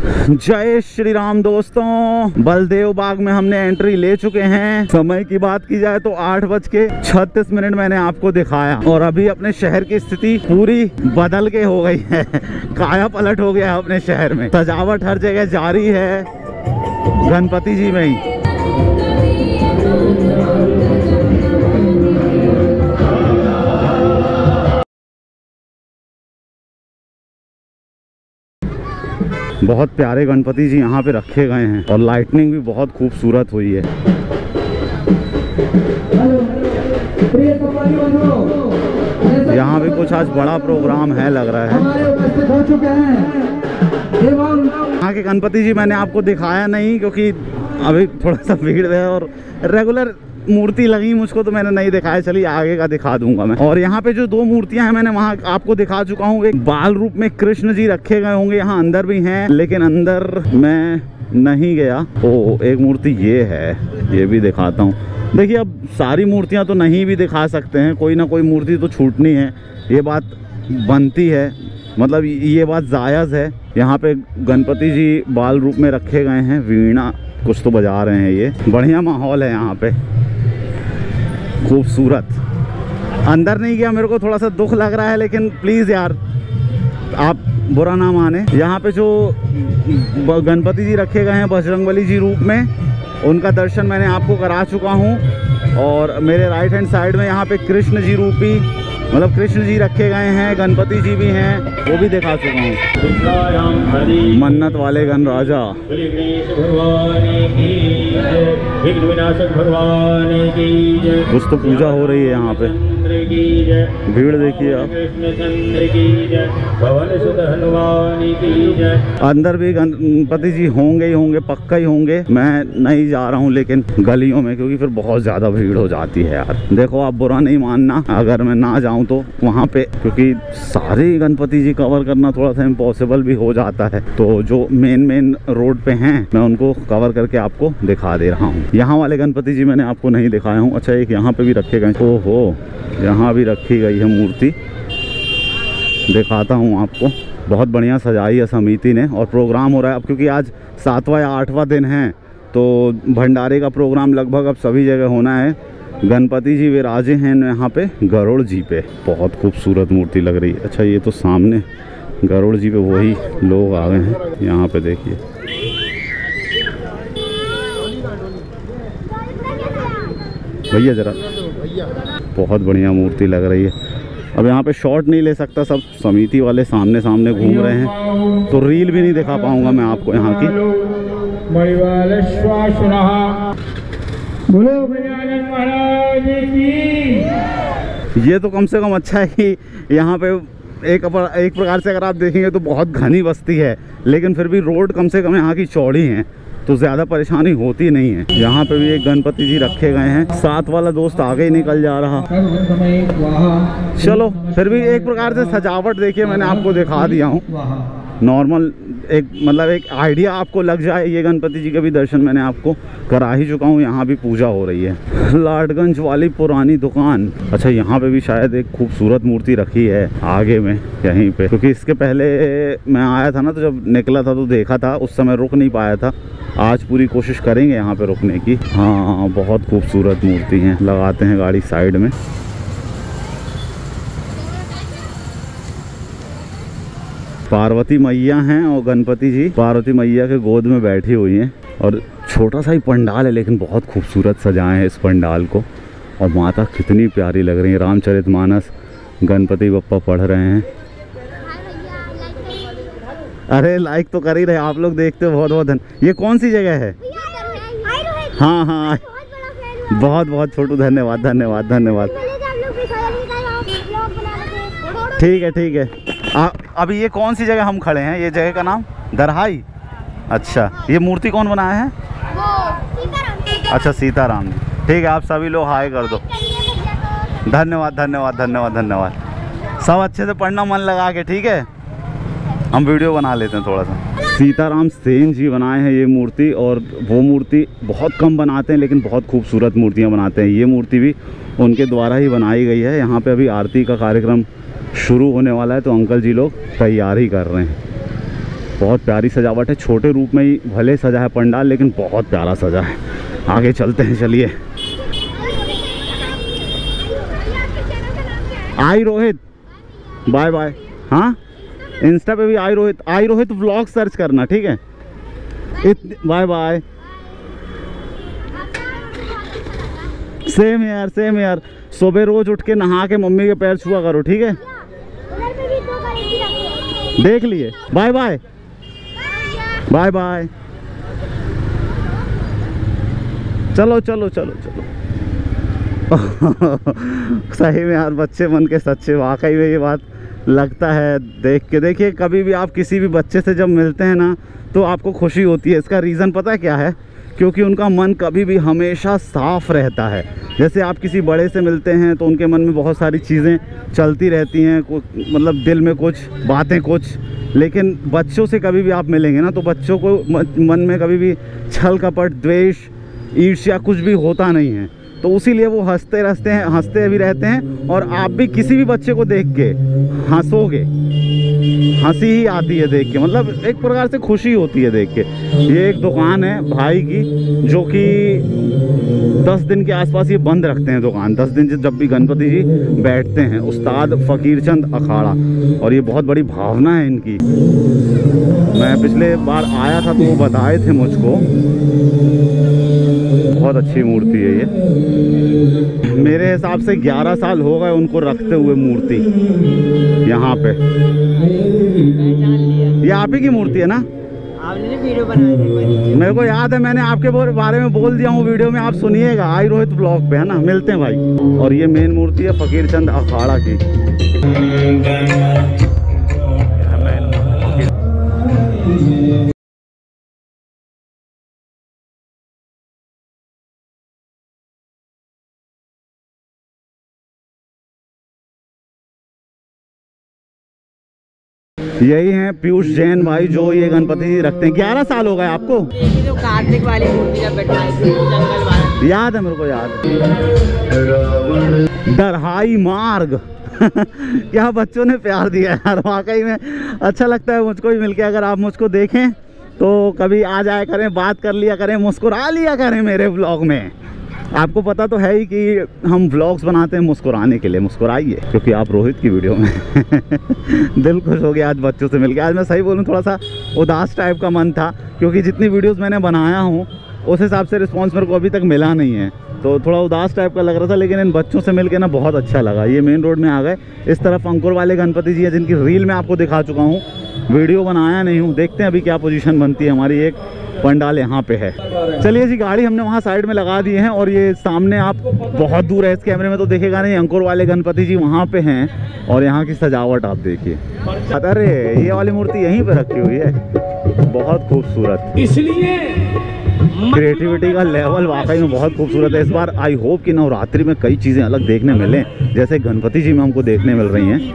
जय श्री राम दोस्तों, बलदेव बाग में हमने एंट्री ले चुके हैं। समय की बात की जाए तो 8:36 मैंने आपको दिखाया और अभी अपने शहर की स्थिति पूरी बदल के हो गई है। काया पलट हो गया है अपने शहर में। सजावट हर जगह जारी है, गणपति जी में ही। बहुत प्यारे गणपति जी यहाँ पे रखे गए हैं और लाइटनिंग भी बहुत खूबसूरत हुई है। यहाँ भी कुछ आज बड़ा प्रोग्राम है लग रहा है। यहाँ के गणपति जी मैंने आपको दिखाया नहीं क्योंकि अभी थोड़ा सा भीड़ है और रेगुलर मूर्ति लगी मुझको तो मैंने नहीं दिखाया। चलिए आगे का दिखा दूंगा मैं। और यहाँ पे जो 2 मूर्तियां हैं मैंने वहाँ आपको दिखा चुका हूँ। एक बाल रूप में कृष्ण जी रखे गए होंगे, यहाँ अंदर भी हैं लेकिन अंदर मैं नहीं गया। ओ एक मूर्ति ये है, ये भी दिखाता हूँ। देखिए अब सारी मूर्तियाँ तो नहीं भी दिखा सकते हैं, कोई ना कोई मूर्ति तो छूटनी है, ये बात बनती है, मतलब ये बात जायज़ है। यहाँ पे गणपति जी बाल रूप में रखे गए हैं, वीणा कुछ तो बजा रहे हैं। ये बढ़िया माहौल है यहाँ पे, खूबसूरत। अंदर नहीं गया, मेरे को थोड़ा सा दुख लग रहा है लेकिन प्लीज़ यार आप बुरा ना माने। यहाँ पे जो गणपति जी रखे गए हैं बजरंगबली जी रूप में, उनका दर्शन मैंने आपको करा चुका हूँ। और मेरे राइट हैंड साइड में यहाँ पे कृष्ण जी रूपी, मतलब कृष्ण जी रखे गए हैं, गणपति जी भी हैं, वो भी दिखा चुका हूँ। मन्नत वाले गण राजा, कुछ तो पूजा हो रही है यहाँ पे, भीड़ देखिए आप। अंदर भी गणपति जी होंगे ही होंगे, पक्का ही होंगे। मैं नहीं जा रहा हूँ लेकिन गलियों में, क्योंकि फिर बहुत ज़्यादा भीड़ हो जाती है यार। देखो आप बुरा नहीं मानना अगर मैं ना जाऊँ तो वहाँ पे, क्योंकि सारे गणपति जी कवर करना थोड़ा सा इम्पॉसिबल भी हो जाता है। तो जो मेन रोड पे हैं मैं उनको कवर करके आपको दिखा दे रहा हूँ। यहाँ वाले गणपति जी मैंने आपको नहीं दिखाया हूँ। अच्छा एक यहाँ पे भी रखे गए, ओहो यहाँ भी रखी गई है मूर्ति, दिखाता हूँ आपको। बहुत बढ़िया सजाई है समिति ने और प्रोग्राम हो रहा है अब, क्योंकि आज 7वां या 8वां दिन है तो भंडारे का प्रोग्राम लगभग अब सभी जगह होना है। गणपति जी विराजे हैं यहाँ पे गरुड़ जी पे, बहुत खूबसूरत मूर्ति लग रही है। अच्छा ये तो सामने गरुड़ जी पे वही लोग आ गए हैं, यहाँ पे देखिए। भैया जरा, बहुत बढ़िया मूर्ति लग रही है। अब यहाँ पे शॉट नहीं ले सकता, सब समिति वाले सामने सामने घूम रहे हैं तो रील भी नहीं दिखा पाऊंगा मैं आपको यहाँ की। ये तो कम से कम अच्छा है कि यहाँ पे एक प्रकार से अगर आप देखेंगे तो बहुत घनी बस्ती है, लेकिन फिर भी रोड कम से कम यहाँ की चौड़ी है तो ज़्यादा परेशानी होती नहीं है। यहाँ पे भी एक गणपति जी रखे गए हैं। 7 वाला दोस्त आगे ही निकल जा रहा। चलो फिर भी एक प्रकार से सजावट देखिए मैंने आपको दिखा दिया हूँ। नॉर्मल एक मतलब एक आइडिया आपको लग जाए। ये गणपति जी का भी दर्शन मैंने आपको करा ही चुका हूँ। यहाँ भी पूजा हो रही है। लाडगंज वाली पुरानी दुकान। अच्छा यहाँ पे भी शायद एक खूबसूरत मूर्ति रखी है आगे में यहीं पे, क्योंकि इसके पहले मैं आया था ना तो जब निकला था तो देखा था, उस समय रुक नहीं पाया था। आज पूरी कोशिश करेंगे यहाँ पे रुकने की। हाँ बहुत खूबसूरत मूर्ति हैं। लगाते हैं गाड़ी साइड में। पार्वती मैया हैं और गणपति जी पार्वती मैया के गोद में बैठी हुई हैं और छोटा सा ही पंडाल है लेकिन बहुत खूबसूरत सजाए हैं इस पंडाल को। और माता कितनी प्यारी लग रही है। रामचरितमानस गणपति बप्पा पढ़ रहे हैं। अरे लाइक तो कर ही रहे आप लोग, देखते हो, बहुत बहुत धन्यवाद। ये कौन सी जगह है? हाँ हाँ बहुत बहुत छोटू, धन्यवाद धन्यवाद धन्यवाद। ठीक है ठीक है। अभी ये कौन सी जगह हम खड़े हैं? ये जगह का नाम दरहाई। अच्छा ये मूर्ति कौन बनाया है? अच्छा सीताराम जी। ठीक है आप सभी लोग हाय कर दो। धन्यवाद धन्यवाद धन्यवाद धन्यवाद। सब अच्छे से पढ़ना मन लगा के, ठीक है। हम वीडियो बना लेते हैं थोड़ा सा। सीताराम सेन जी बनाए हैं ये मूर्ति, और वो मूर्ति बहुत कम बनाते हैं लेकिन बहुत खूबसूरत मूर्तियां बनाते हैं। ये मूर्ति भी उनके द्वारा ही बनाई गई है। यहाँ पे अभी आरती का कार्यक्रम शुरू होने वाला है तो अंकल जी लोग तैयारी कर रहे हैं। बहुत प्यारी सजावट है, छोटे रूप में ही भले सजा है पंडाल, लेकिन बहुत प्यारा सजा है। आगे चलते हैं, चलिए। आई रोहित, बाय बाय। हाँ, इंस्टा पे भी आई रोहित व्लॉग सर्च करना, ठीक है। Bye bye. सेम यार। सुबह रोज उठ के नहा के मम्मी के पैर छुआ करो, ठीक है। देख लिए, बाय बाय बाय बाय। चलो चलो चलो चलो। सही में यार, बच्चे मन के सच्चे, वाकई में ये बात लगता है देख के। देखिए, कभी भी आप किसी भी बच्चे से जब मिलते हैं ना, तो आपको खुशी होती है। इसका रीज़न पता है क्या है? क्योंकि उनका मन कभी भी हमेशा साफ़ रहता है। जैसे आप किसी बड़े से मिलते हैं तो उनके मन में बहुत सारी चीज़ें चलती रहती हैं, मतलब दिल में कुछ बातें कुछ, लेकिन बच्चों से कभी भी आप मिलेंगे ना, तो बच्चों को मन में कभी भी छल कपट, द्वेष, ईर्ष्या कुछ भी होता नहीं है। तो उसीलिए वो हंसते भी रहते हैं। और आप भी किसी भी बच्चे को देख के हंसोगे, हंसी ही आती है देख के, मतलब एक प्रकार से खुशी होती है देख के। ये एक दुकान है भाई की, जो कि 10 दिन के आसपास ये बंद रखते हैं दुकान। 10 दिन जब भी गणपति जी बैठते हैं, उस्ताद फ़कीर चंद अखाड़ा, और ये बहुत बड़ी भावना है इनकी। मैं पिछले बार आया था तो वो बताए थे मुझको, बहुत अच्छी मूर्ति है ये। मेरे हिसाब से 11 साल हो गए उनको रखते हुए मूर्ति यहाँ पे। ये आप ही की मूर्ति है ना? आपने वीडियो बनाई थी, मेरे को याद है, मैंने आपके बारे में बोल दिया हूँ वीडियो में, आप सुनिएगा। आई रोहित ब्लॉग पे, है ना? मिलते हैं भाई। और ये मेन मूर्ति है फ़कीर चंद अखाड़ा की। यही हैं पीयूष जैन भाई, जो ये गणपति जी रखते हैं। 11 साल हो गए आपको? जो कार्तिक वाली मूर्ति जब बैठवाई थी जंगल वाला, याद है मेरे को, याद। डरहाई मार्ग। क्या बच्चों ने प्यार दिया यार, वाकई में अच्छा लगता है मुझको भी मिलके। अगर आप मुझको देखें तो कभी आ जाया करें, बात कर लिया करें, मुस्कुरा लिया करें मेरे व्लॉग में। आपको पता तो है ही कि हम व्लॉग्स बनाते हैं मुस्कुराने के लिए। मुस्कुराइए, क्योंकि आप रोहित की वीडियो में दिल खुश हो गया आज बच्चों से मिलके। आज मैं सही बोलूँ, थोड़ा सा उदास टाइप का मन था, क्योंकि जितनी वीडियोस मैंने बनाया हूँ उस हिसाब से रिस्पांस मेरे को अभी तक मिला नहीं है, तो थोड़ा उदास टाइप का लग रहा था। लेकिन इन बच्चों से मिलके ना बहुत अच्छा लगा। ये मेन रोड में आ गए, इस तरफ अंकुर वाले गणपति जी हैं, जिनकी रील मैं आपको दिखा चुका हूँ, वीडियो बनाया नहीं हूँ। देखते हैं अभी क्या पोजीशन बनती है हमारी। एक पंडाल यहाँ पे है। चलिए जी, गाड़ी हमने वहाँ साइड में लगा दी है, और ये सामने आप बहुत दूर है, इस कैमरे में तो देखेगा नहीं, अंकुर वाले गणपति जी वहाँ पे हैं। और यहाँ की सजावट आप देखिए। अरे ये वाली मूर्ति यहीं पे रखी हुई है, बहुत खूबसूरत। इसलिए क्रिएटिविटी का लेवल वाकई में बहुत खूबसूरत है। इस बार आई होप कि नवरात्रि में कई चीज़ें अलग देखने मिलें, जैसे गणपति जी में हमको देखने मिल रही हैं।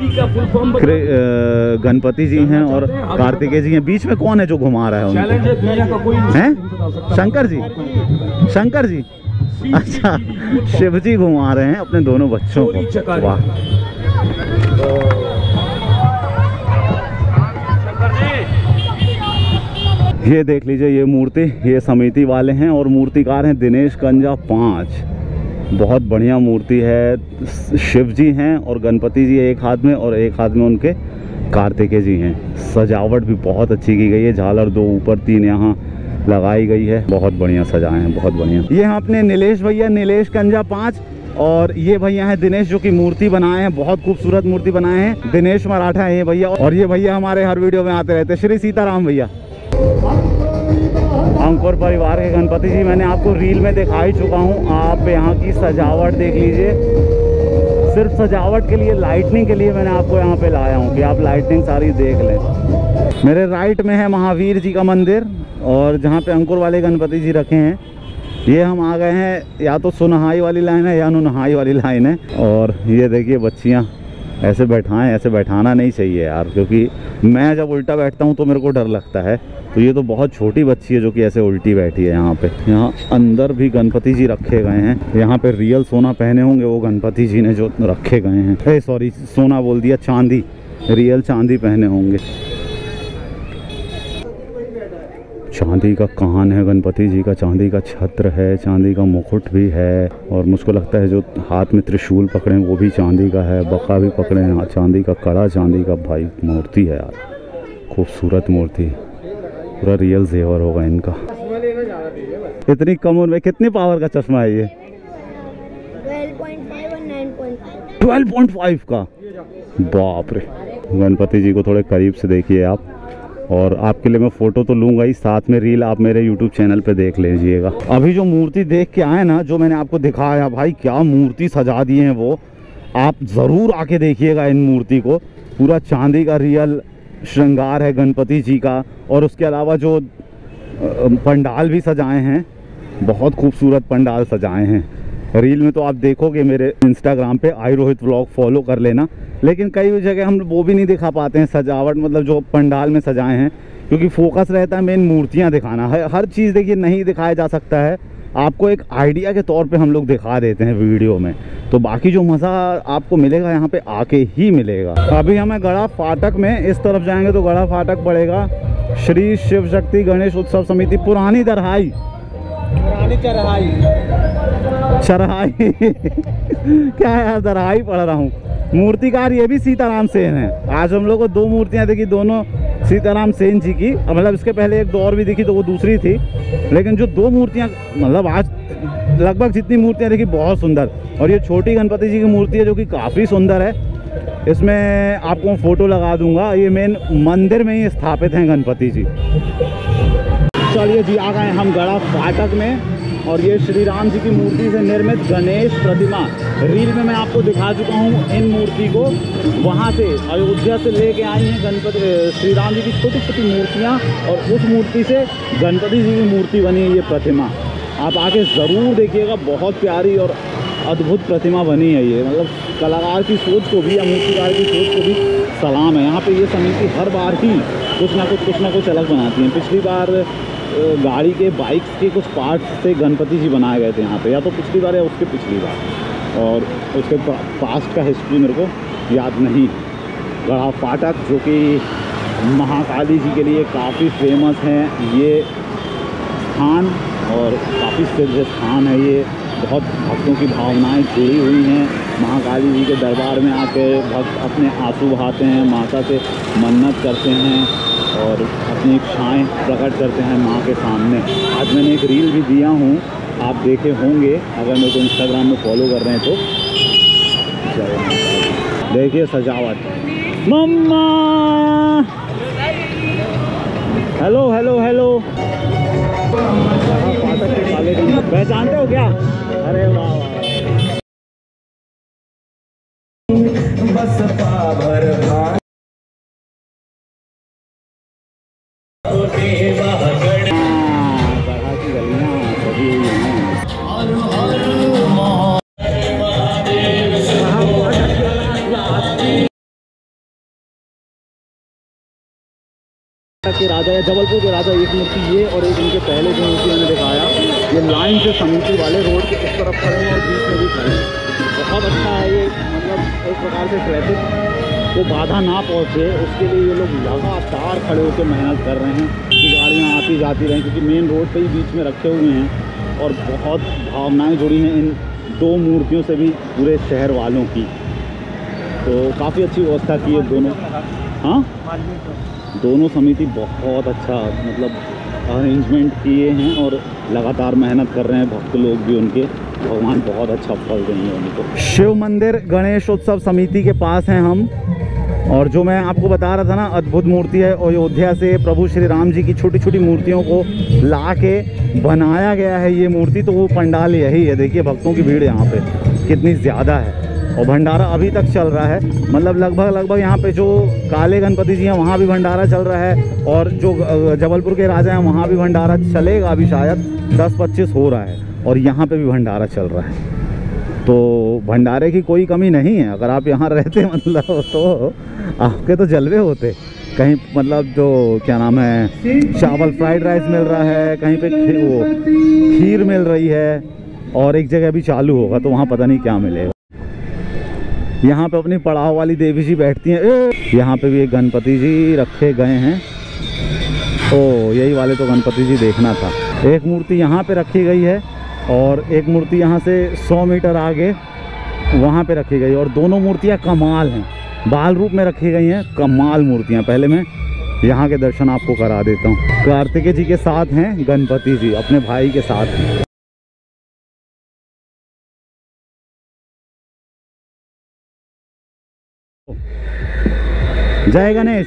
गणपति जी हैं और कार्तिकेय जी हैं। बीच में कौन है जो घुमा रहा है उनको? हैं? शंकर जी। अच्छा, शिव जी घुमा रहे हैं अपने दोनों बच्चों को। वाह, ये देख लीजिए, ये मूर्ति, ये समिति वाले हैं और मूर्तिकार हैं दिनेश कंजा 5। बहुत बढ़िया मूर्ति है। शिव जी हैं और गणपति जी एक हाथ में, और एक हाथ में उनके कार्तिकेय जी हैं। सजावट भी बहुत अच्छी की गई है, झालर 2 ऊपर 3 यहाँ लगाई गई है। बहुत बढ़िया सजाए हैं, बहुत बढ़िया। ये हैं अपने नीलेश भैया, नीलेश कंजा 5, और ये भैया हैं दिनेश, जो कि मूर्ति बनाए हैं, बहुत खूबसूरत मूर्ति बनाए हैं। दिनेश मराठा है ये भैया, और ये भैया हमारे हर वीडियो में आते रहते हैं, श्री सीताराम भैया। अंकुर परिवार के गणपति जी मैंने आपको रील में दिखा ही चुका हूँ। आप यहाँ की सजावट देख लीजिए। सिर्फ सजावट के लिए, लाइटनिंग के लिए मैंने आपको यहाँ पे लाया हूँ कि आप लाइटनिंग सारी देख लें। मेरे राइट में है महावीर जी का मंदिर, और जहाँ पे अंकुर वाले गणपति जी रखे हैं। ये हम आ गए हैं, या तो सुनहाई वाली लाइन है या नुनहाई वाली लाइन है। और ये देखिए बच्चियाँ ऐसे बैठाएं, ऐसे बैठाना नहीं चाहिए यार, क्योंकि मैं जब उल्टा बैठता हूँ तो मेरे को डर लगता है। तो ये तो बहुत छोटी बच्ची है जो कि ऐसे उल्टी बैठी है यहाँ पे। यहाँ अंदर भी गणपति जी रखे गए हैं। यहाँ पे रियल सोना पहने होंगे वो गणपति जी ने जो रखे गए हैं। सॉरी, सोना बोल दिया, चांदी, रियल चांदी पहने होंगे। चांदी का कान है गणपति जी का, चांदी का छत्र है, चांदी का मुकुट भी है, और मुझको लगता है जो हाथ में त्रिशूल पकड़े हैं वो भी चांदी का है, बका भी पकड़े हैं चांदी का, कड़ा चांदी का। भाई मूर्ति है यार, खूबसूरत मूर्ति, पूरा रियल जेवर होगा इनका। इतनी कम उम्र में कितनी पावर का चश्मा है ये? 12.5 और 9.5। 12.5 का, बाप रे। गणपति जी को थोड़े करीब से देखिए आप, और आपके लिए मैं फ़ोटो तो लूँगा ही, साथ में रील आप मेरे यूट्यूब चैनल पे देख लीजिएगा। अभी जो मूर्ति देख के आए ना, जो मैंने आपको दिखाया, भाई क्या मूर्ति सजा दी है वो, आप ज़रूर आके देखिएगा इन मूर्ति को। पूरा चांदी का रियल श्रृंगार है गणपति जी का, और उसके अलावा जो पंडाल भी सजाए हैं, बहुत खूबसूरत पंडाल सजाए हैं। रील में तो आप देखोगे मेरे इंस्टाग्राम पे आई रोहित व्लॉग, फॉलो कर लेना। लेकिन कई जगह हम वो भी नहीं दिखा पाते हैं सजावट, मतलब जो पंडाल में सजाए हैं, क्योंकि फोकस रहता है मेन मूर्तियां दिखाना है। हर चीज़ देखिए नहीं दिखाया जा सकता है, आपको एक आइडिया के तौर पे हम लोग दिखा देते हैं वीडियो में, तो बाकी जो मज़ा आपको मिलेगा यहाँ पे आके ही मिलेगा। अभी हमें गड़ा फाटक में, इस तरफ जाएंगे तो गड़ा फाटक पड़ेगा। श्री शिव शक्ति गणेश उत्सव समिति, पुरानी दरहाई, पुरानी चरहाई क्या यार, दरहाई पढ़ रहा हूँ। मूर्तिकार ये भी सीताराम सेन है। आज हम लोग को दो मूर्तियाँ देखी, दोनों सीताराम सेन जी की, मतलब इसके पहले एक दो और भी दिखी तो वो दूसरी थी, लेकिन जो दो मूर्तियाँ, मतलब आज लगभग जितनी मूर्तियाँ देखी बहुत सुंदर। और ये छोटी गणपति जी की मूर्ति है जो कि काफ़ी सुंदर है। इसमें आपको फ़ोटो लगा दूंगा, ये मेन मंदिर में ही स्थापित हैं गणपति जी। चलिए जी, आ गए हम गड़ा फाटक में, और ये श्री राम जी की मूर्ति से निर्मित गणेश प्रतिमा, रील में मैं आपको दिखा चुका हूँ इन मूर्ति को। वहाँ से अयोध्या से लेके आई हैं गणपति श्री राम जी की छोटी छोटी मूर्तियाँ, और उस मूर्ति से गणपति जी की मूर्ति बनी है ये प्रतिमा। आप आके ज़रूर देखिएगा, बहुत प्यारी और अद्भुत प्रतिमा बनी है ये। मतलब कलाकार की सोच को भी या मूर्तिकार की सोच को भी सलाम है। यहाँ पे ये समिति हर बार ही कुछ ना कुछ अलग बनाती हैं। पिछली बार गाड़ी के बाइक्स के कुछ पार्ट्स से गणपति जी बनाए गए थे यहाँ पे, या तो पिछली बार या उसके पिछली बार, और उसके पास्ट का हिस्ट्री मेरे को याद नहीं। गड़ा फाटक जो कि महाकाली जी के लिए काफ़ी फेमस है ये स्थान, और काफ़ी सिद्ध स्थान है ये। बहुत भक्तों की भावनाएं जुड़ी हुई हैं। महाकाली जी के दरबार में आके भक्त अपने आंसू बहाते हैं, माता से मन्नत करते हैं और अपनी इच्छाएं प्रकट करते हैं माँ के सामने। आज मैंने एक रील भी दिया हूँ, आप देखे होंगे अगर मेरे को इंस्टाग्राम में फॉलो कर रहे हैं तो। देखिए सजावट, मम्मा हेलो हेलो हेलो। फाटक के काले गणपति पहचानते हो क्या? अरे वाह वाह। के राजा या जबलपुर के राजा, एक मूर्ति ये और एक इनके पहले जो मूर्ति मैंने दिखाया, ये लाइन से समिति वाले रोड के इस तरफ खड़े हैं और बीच में भी खड़े हैं। बहुत अच्छा है ये, मतलब एक प्रकार से ट्रैफिक को बाधा ना पहुँचे उसके लिए ये लोग लगातार खड़े होकर मेहनत कर रहे हैं कि गाड़ियाँ आती जाती रहें, क्योंकि मेन रोड पे ही बीच में रखे हुए हैं। और बहुत भावनाएँ जुड़ी हैं इन दो मूर्तियों से भी पूरे शहर वालों की, तो काफ़ी अच्छी व्यवस्था की है दोनों। हाँ, दोनों समिति बहुत अच्छा मतलब अरेंजमेंट किए हैं और लगातार मेहनत कर रहे हैं भक्त लोग भी उनके। भगवान बहुत अच्छा फल देंगे उनको। शिव मंदिर गणेश उत्सव समिति के पास हैं हम, और जो मैं आपको बता रहा था ना, अद्भुत मूर्ति है। अयोध्या से प्रभु श्री राम जी की छोटी छोटी मूर्तियों को ला के बनाया गया है ये मूर्ति, तो वो पंडाल यही है। देखिए भक्तों की भीड़ यहाँ पे कितनी ज़्यादा है, और भंडारा अभी तक चल रहा है। मतलब लगभग यहाँ पे जो काले गणपति जी हैं वहाँ भी भंडारा चल रहा है, और जो जबलपुर के राजा हैं वहाँ भी भंडारा चलेगा। अभी शायद 10-25 हो रहा है, और यहाँ पे भी भंडारा चल रहा है। तो भंडारे की कोई कमी नहीं है। अगर आप यहाँ रहते मतलब तो आपके तो जलवे होते कहीं। मतलब जो क्या नाम है, चावल फ्राइड राइस मिल रहा है, कहीं पे वो खीर मिल रही है, और एक जगह भी चालू होगा तो वहाँ पता नहीं क्या मिलेगा। यहाँ पे अपनी पड़ाव वाली देवी जी बैठती हैं। यहाँ पे भी एक गणपति जी रखे गए हैं। ओ यही वाले तो गणपति जी देखना था। एक मूर्ति यहाँ पे रखी गई है और एक मूर्ति यहाँ से 100 मीटर आगे वहाँ पे रखी गई, और दोनों मूर्तियाँ कमाल हैं, बाल रूप में रखी गई हैं, कमाल मूर्तियाँ। पहले मैं यहाँ के दर्शन आपको करा देता हूँ। कार्तिकेय जी के साथ हैं गणपति जी, अपने भाई के साथ हैं। जय गणेश।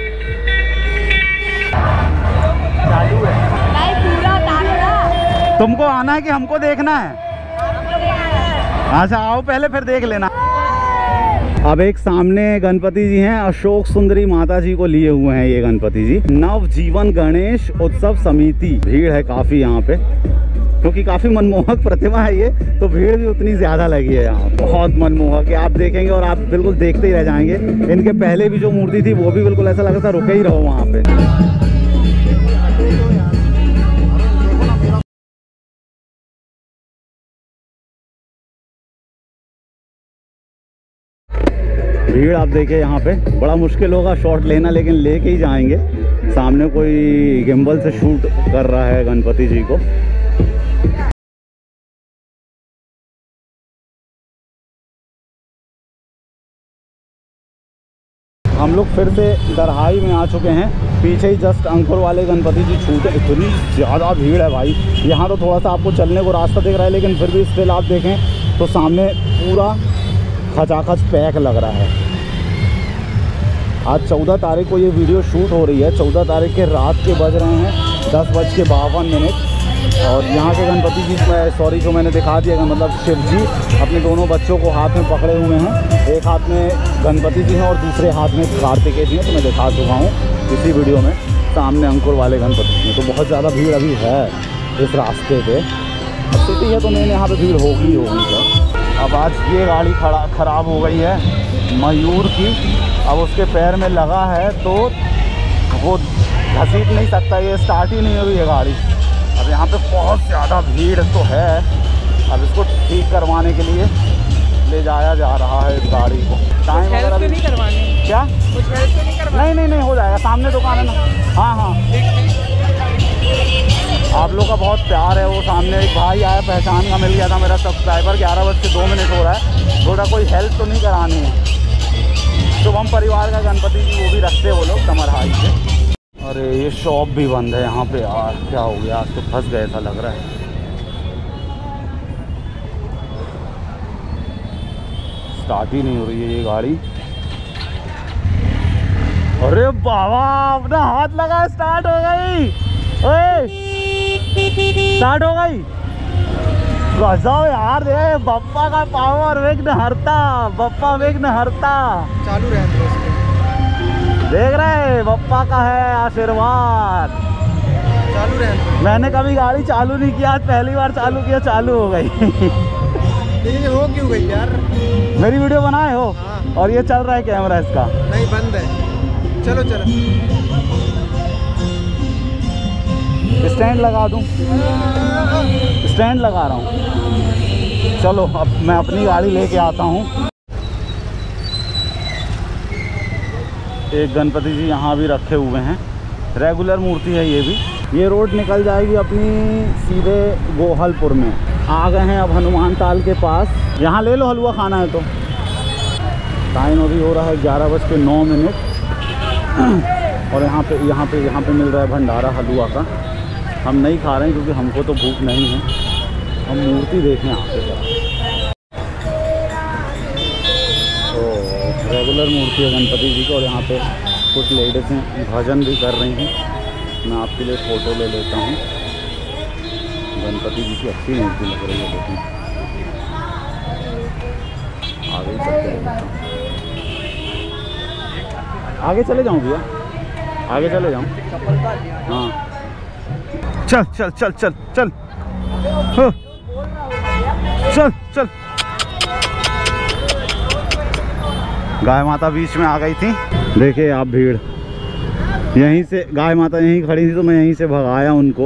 चालू है नहीं पूरा तारा। तुमको आना है कि हमको देखना है? अच्छा आओ पहले, फिर देख लेना। अब एक सामने गणपति जी हैं, अशोक सुंदरी माता जी को लिए हुए हैं ये गणपति जी। नवजीवन गणेश उत्सव समिति। भीड़ है काफ़ी यहाँ पे, क्योंकि काफ़ी मनमोहक प्रतिमा है ये, तो भीड़ भी उतनी ज़्यादा लगी है यहाँ। बहुत मनमोहक है, आप देखेंगे और आप बिल्कुल देखते ही रह जाएंगे। इनके पहले भी जो मूर्ति थी वो भी बिल्कुल ऐसा लग रहा था रुके ही रहो वहाँ पे। भीड़ आप देखिए यहाँ पे, बड़ा मुश्किल होगा शॉट लेना, लेकिन लेके ही जाएंगे। सामने कोई गिम्बल से शूट कर रहा है गणपति जी को। हम लोग फिर से दरहाई में आ चुके हैं। पीछे ही जस्ट अंकुर वाले गणपति जी छूटे। इतनी ज़्यादा भीड़ है भाई यहाँ, तो थोड़ा सा आपको चलने को रास्ता दिख रहा है, लेकिन फिर भी स्टिल आप देखें तो सामने पूरा खचाखच पैक लग रहा है। आज 14 तारीख को ये वीडियो शूट हो रही है। 14 तारीख के रात के बज रहे हैं 10:52। और यहाँ के गणपति जी सॉरी जो मैंने दिखा दिया, मतलब शिव जी अपने दोनों बच्चों को हाथ में पकड़े हुए हैं। एक हाथ में गणपति जी हैं और दूसरे हाथ में कार्तिकेय जी हैं, तो मैं दिखा चुका हूँ इसी वीडियो में। सामने अंकुर वाले गणपति जी, तो बहुत ज़्यादा भीड़ अभी है इस रास्ते पे। अब सिटी है तो मैंने यहाँ पे भीड़ होगी सर। अब आज ये गाड़ी ख़राब हो गई है मयूर की, अब उसके पैर में लगा है तो वो घसीट नहीं सकता, ये स्टार्ट ही नहीं हो रही है गाड़ी। अब यहाँ पे बहुत ज़्यादा भीड़ तो है, अब इसको ठीक करवाने के लिए ले जाया जा रहा है इस गाड़ी को। टाइम वगैरह भी नहीं करवानी क्या? कुछ हेल्प तो नहीं करवानी? नहीं हो जाएगा, सामने दुकान है ना। हाँ आप लोग का बहुत प्यार है। वो सामने एक भाई आया, पहचान का मिल गया था मेरा सब्सक्राइबर। 11:02 हो रहा है, थोड़ा कोई हेल्प तो नहीं करानी है। शुभम परिवार का गणपति जी वो भी रखते वो लोग कमरहाई से। अरे ये शॉप भी बंद है यहाँ पे यार, क्या हो गया? आज तो फंस गए ऐसा लग रहा है। स्टार्ट ही नहीं हो रही है ये गाड़ी। अरे बाबा अपना हाथ लगा, स्टार्ट हो गई। ओए स्टार्ट हो गई। गजब यार, ये बप्पा का पावर, विघ्न हरता, बप्पा विघ्न हरता। चालू रहता है, देख रहे बप्पा का है आशीर्वाद। चालू रहता। मैंने कभी गाड़ी चालू नहीं किया, आज पहली बार चालू किया, चालू हो गई। लेकिन हो क्यों गई यार? मेरी वीडियो बनाए हो? हाँ। और ये चल रहा है कैमरा इसका? नहीं बंद है। चलो स्टैंड लगा दूं? स्टैंड लगा रहा हूँ। चलो अब मैं अपनी गाड़ी लेके आता हूँ। एक गणपति जी यहाँ भी रखे हुए हैं, रेगुलर मूर्ति है ये भी। ये रोड निकल जाएगी अपनी सीधे गोहलपुर में। आ गए हैं अब हनुमान ताल के पास। यहाँ ले लो, हलवा खाना है तो। टाइम अभी हो रहा है 11:09। और यहाँ पे मिल रहा है भंडारा हलवा का। हम नहीं खा रहे हैं क्योंकि हमको तो भूख नहीं है, हम मूर्ति देखने आते हैं। तो रेगुलर मूर्ति है गणपति जी की, और यहाँ पे कुछ लेडीज़ हैं भजन भी कर रही हैं। मैं आपके लिए फ़ोटो ले लेता हूँ। गणपति जी की अच्छी मूर्ति लग रही है, लेकिन आगे चलते हैं। आगे चले जाऊँ भैया, आगे चले जाऊँ? हाँ चल चल चल चल चल चल चल। गाय माता बीच में आ गई थी। देखिए आप भीड़, यहीं से गाय माता यहीं खड़ी थी तो मैं यहीं से भगाया उनको,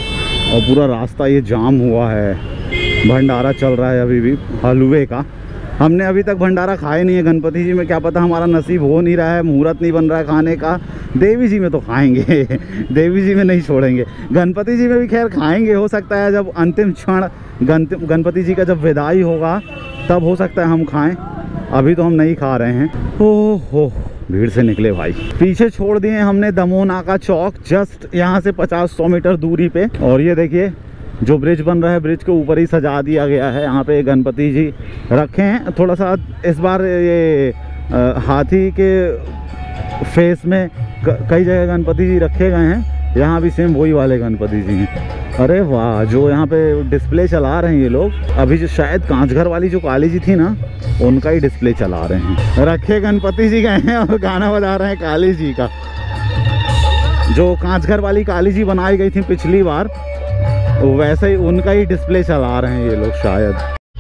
और पूरा रास्ता ये जाम हुआ है। भंडारा चल रहा है अभी भी हलवे का। हमने अभी तक भंडारा खाए नहीं है गणपति जी में, क्या पता हमारा नसीब हो नहीं रहा है, मुहूर्त नहीं बन रहा है खाने का। देवी जी में तो खाएंगे देवी जी में नहीं छोड़ेंगे। गणपति जी में भी खैर खाएंगे, हो सकता है जब अंतिम क्षण गणपति जी का जब विदाई होगा तब हो सकता है हम खाएं, अभी तो हम नहीं खा रहे हैं। ओहो भीड़ से निकले भाई। पीछे छोड़ दिए हमने दमोह नाका चौक, जस्ट यहाँ से 50-100 मीटर दूरी पे। और ये देखिए जो ब्रिज बन रहा है, ब्रिज के ऊपर ही सजा दिया गया है। यहाँ पे गणपति जी रखे हैं। थोड़ा सा इस बार ये हाथी के फेस में कई जगह गणपति जी रखे गए हैं, यहाँ भी सेम वही वाले गणपति जी हैं। अरे वाह, जो यहाँ पे डिस्प्ले चला रहे हैं ये लोग, अभी जो शायद कांचघर वाली जो काली जी थी ना, उनका ही डिस्प्ले चला रहे हैं। रखे गणपति जी गए हैं और गाना बजा रहे हैं काली जी का। जो कांचघर वाली काली जी बनाई गई थी पिछली बार, वैसे ही उनका ही डिस्प्ले चला रहे हैं ये लोग शायद।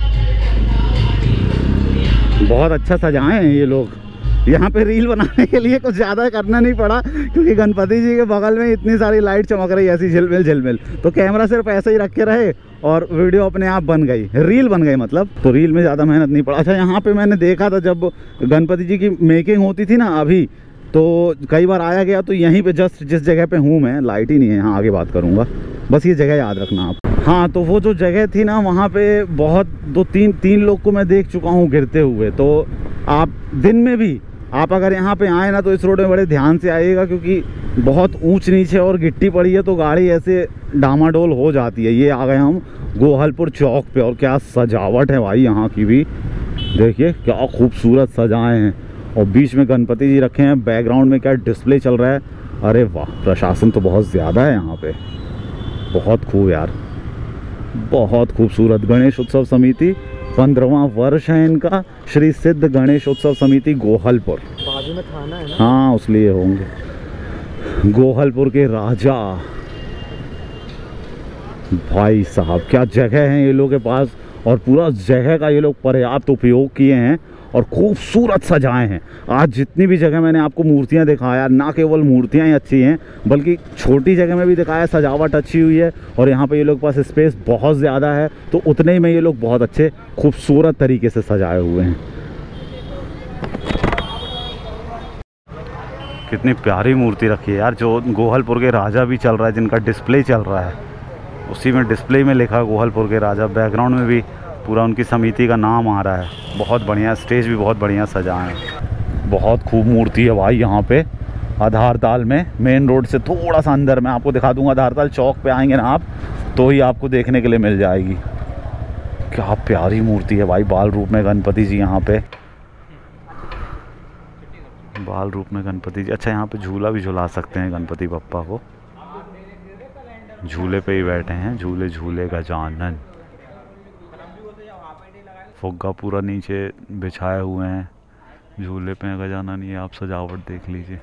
बहुत अच्छा सजाए हैं ये लोग। यहाँ पे रील बनाने के लिए कुछ ज़्यादा करना नहीं पड़ा, क्योंकि गणपति जी के बगल में इतनी सारी लाइट चमक रही है ऐसी झिलमिल झिलमिल, तो कैमरा सिर्फ ऐसे ही रख के रहे और वीडियो अपने आप बन गई, रील बन गई मतलब। तो रील में ज़्यादा मेहनत नहीं पड़ा। अच्छा, यहाँ पे मैंने देखा था जब गणपति जी की मेकिंग होती थी ना अभी, तो कई बार आया गया, तो यहीं पे जस्ट जिस जगह पे हूँ मैं, लाइट ही नहीं है यहाँ, आगे बात करूँगा, बस ये जगह याद रखना आप। हाँ, तो वो जो जगह थी ना, वहाँ पे बहुत 2-3 लोग को मैं देख चुका हूँ गिरते हुए। तो आप दिन में भी आप अगर यहाँ पे आए ना, तो इस रोड में बड़े ध्यान से आइएगा, क्योंकि बहुत ऊंच नीचे और गिट्टी पड़ी है, तो गाड़ी ऐसे डामाडोल हो जाती है। ये आ गए हम गोहलपुर चौक पे, और क्या सजावट है भाई यहाँ की भी, देखिए क्या खूबसूरत सजाए हैं। और बीच में गणपति जी रखे हैं, बैकग्राउंड में क्या डिस्प्ले चल रहा है। अरे वाह, प्रशासन तो बहुत ज़्यादा है यहाँ पे, बहुत खूब यार, बहुत खूबसूरत। गणेश उत्सव समिति 15वां वर्ष है इनका, श्री सिद्ध गणेश उत्सव समिति गोहलपुर। बाजू में थाना है ना? हाँ, उसलिए होंगे। गोहलपुर के राजा भाई साहब, क्या जगह है ये लोग के पास, और पूरा जगह का ये लोग पर्याप्त उपयोग किए हैं और खूबसूरत सजाए हैं। आज जितनी भी जगह मैंने आपको मूर्तियां दिखाया, ना केवल मूर्तियां ही अच्छी हैं, बल्कि छोटी जगह में भी दिखाया, सजावट अच्छी हुई है। और यहाँ पे ये लोग पास स्पेस बहुत ज़्यादा है, तो उतने ही में ये लोग बहुत अच्छे खूबसूरत तरीके से सजाए हुए हैं। कितनी प्यारी मूर्ति रखी है यार। जो गोहलपुर के राजा भी चल रहा है, जिनका डिस्प्ले चल रहा है, उसी में डिस्प्ले में लिखा है गोहलपुर के राजा। बैकग्राउंड में भी पूरा उनकी समिति का नाम आ रहा है। बहुत बढ़िया, स्टेज भी बहुत बढ़िया सजाए हैं। बहुत खूब मूर्ति है भाई यहाँ पे आधारताल में। मेन रोड से थोड़ा सा अंदर मैं आपको दिखा दूंगा, आधारताल चौक पे आएंगे ना आप, तो ही आपको देखने के लिए मिल जाएगी। क्या प्यारी मूर्ति है भाई, बाल रूप में गणपति जी यहाँ पे, बाल रूप में गणपति जी। अच्छा, यहाँ पे झूला भी झुला सकते हैं गणपति बप्पा को, झूले पे ही बैठे हैं। झूले झूले गजानन, फुग्गा पूरा नीचे बिछाए हुए हैं, झूले पे गजानन। ये आप सजावट देख लीजिए।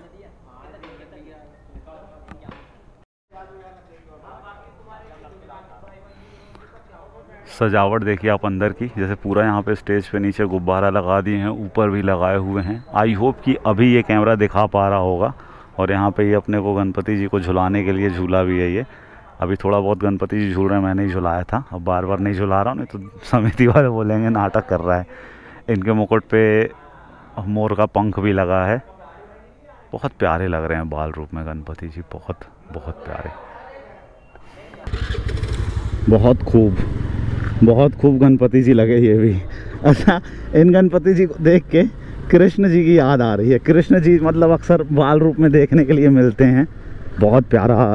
सजावट देखिए आप अंदर की, जैसे पूरा यहाँ पे स्टेज पे नीचे गुब्बारा लगा दिए हैं, ऊपर भी लगाए हुए हैं। आई होप कि अभी ये कैमरा दिखा पा रहा होगा। और यहाँ पे ये अपने को गणपति जी को झुलाने के लिए झूला भी है। ये अभी थोड़ा बहुत गणपति जी झूल रहे हैं, मैंने ही झुलाया था, अब बार बार नहीं झुला रहा हूँ, नहीं तो समिति वाले बोलेंगे नाटक कर रहा है। इनके मुकुट पे मोर का पंख भी लगा है। बहुत प्यारे लग रहे हैं बाल रूप में गणपति जी, बहुत बहुत प्यारे, बहुत खूब गणपति जी लगे ये भी। अच्छा, इन गणपति जी को देख के कृष्ण जी की याद आ रही है। कृष्ण जी मतलब अक्सर बाल रूप में देखने के लिए मिलते हैं। बहुत प्यारा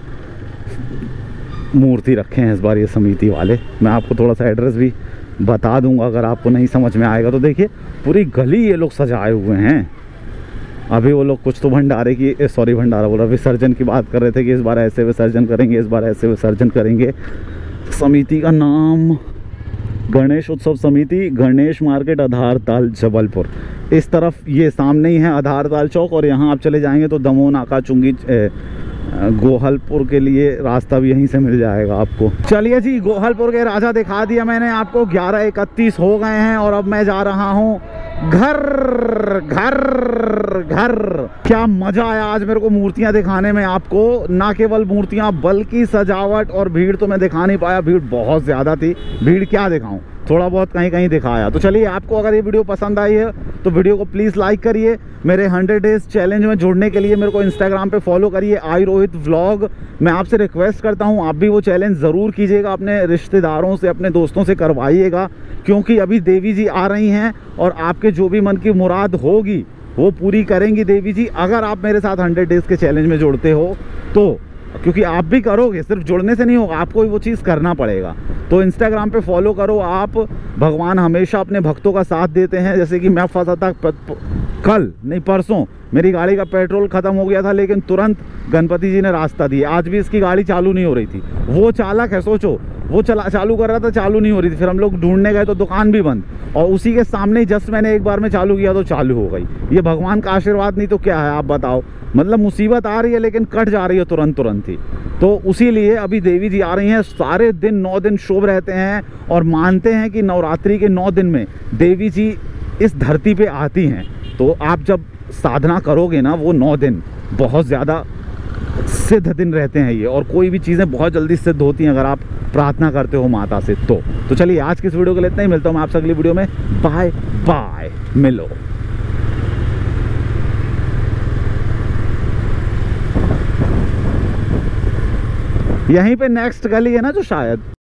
मूर्ति रखे हैं इस बार ये समिति वाले। मैं आपको थोड़ा सा एड्रेस भी बता दूंगा अगर आपको नहीं समझ में आएगा तो। देखिए पूरी गली ये लोग सजाए हुए हैं। अभी वो लोग कुछ तो भंडारे की, सॉरी भंडारा बोला, विसर्जन की बात कर रहे थे कि इस बार ऐसे विसर्जन करेंगे, इस बार ऐसे विसर्जन करेंगे। समिति का नाम गणेश उत्सव समिति, गणेश मार्केट, आधारताल, जबलपुर। इस तरफ ये सामने ही है आधारताल चौक, और यहाँ आप चले जाएंगे तो दमोह नाका चुंगी गोहलपुर के लिए रास्ता भी यहीं से मिल जाएगा आपको। चलिए जी, गोहलपुर के राजा दिखा दिया मैंने आपको। 11:31 हो गए हैं और अब मैं जा रहा हूँ घर घर घर। क्या मजा आया आज मेरे को मूर्तियां दिखाने में आपको। ना केवल मूर्तियां बल्कि सजावट और भीड़ तो मैं दिखा नहीं पाया, भीड़ बहुत ज्यादा थी। भीड़ क्या दिखाऊं, थोड़ा बहुत कहीं कहीं दिखाया। तो चलिए, आपको अगर ये वीडियो पसंद आई है तो वीडियो को प्लीज़ लाइक करिए। मेरे 100 डेज़ चैलेंज में जुड़ने के लिए मेरे को इंस्टाग्राम पे फॉलो करिए, आई रोहित व्लॉग। मैं आपसे रिक्वेस्ट करता हूँ, आप भी वो चैलेंज ज़रूर कीजिएगा, अपने रिश्तेदारों से, अपने दोस्तों से करवाइएगा, क्योंकि अभी देवी जी आ रही हैं और आपके जो भी मन की मुराद होगी वो पूरी करेंगी देवी जी, अगर आप मेरे साथ 100 डेज़ के चैलेंज में जुड़ते हो तो। क्योंकि आप भी करोगे, सिर्फ जुड़ने से नहीं होगा, आपको वो चीज़ करना पड़ेगा। तो इंस्टाग्राम पे फॉलो करो आप। भगवान हमेशा अपने भक्तों का साथ देते हैं। जैसे कि मैं फंसा था कल नहीं परसों, मेरी गाड़ी का पेट्रोल ख़त्म हो गया था, लेकिन तुरंत गणपति जी ने रास्ता दिया। आज भी इसकी गाड़ी चालू नहीं हो रही थी, वो चालक है, सोचो, वो चालू कर रहा था, चालू नहीं हो रही थी। फिर हम लोग ढूंढने गए तो दुकान भी बंद, और उसी के सामने ही जस्ट मैंने एक बार में चालू किया तो चालू हो गई। ये भगवान का आशीर्वाद नहीं तो क्या है, आप बताओ। मतलब मुसीबत आ रही है लेकिन कट जा रही है तुरंत ही। तो उसी लिए अभी देवी जी आ रही हैं। सारे दिन 9 दिन शुभ रहते हैं और मानते हैं कि नवरात्रि के 9 दिन में देवी जी इस धरती पे आती हैं। तो आप जब साधना करोगे ना, वो 9 दिन बहुत ज़्यादा सिद्ध दिन रहते हैं ये, और कोई भी चीज़ें बहुत जल्दी सिद्ध होती हैं अगर आप प्रार्थना करते हो माता से। तो चलिए, आज की इस वीडियो के लिए इतना ही। मिलता हूँ मैं आपसे अगली वीडियो में। बाय बाय, मिलो। यहीं पे नेक्स्ट गली है ना जो शायद